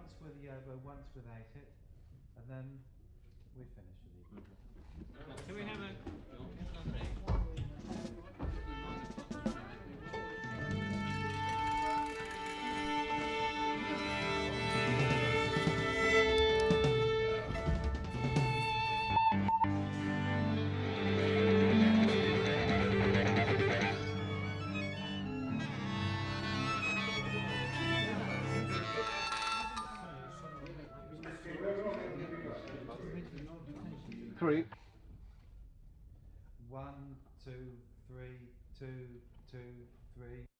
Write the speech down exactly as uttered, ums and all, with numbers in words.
once with the oboe, once without it, and then we finish with the oboe. Can we have a another egg? Three. One, two, three, two, two, three.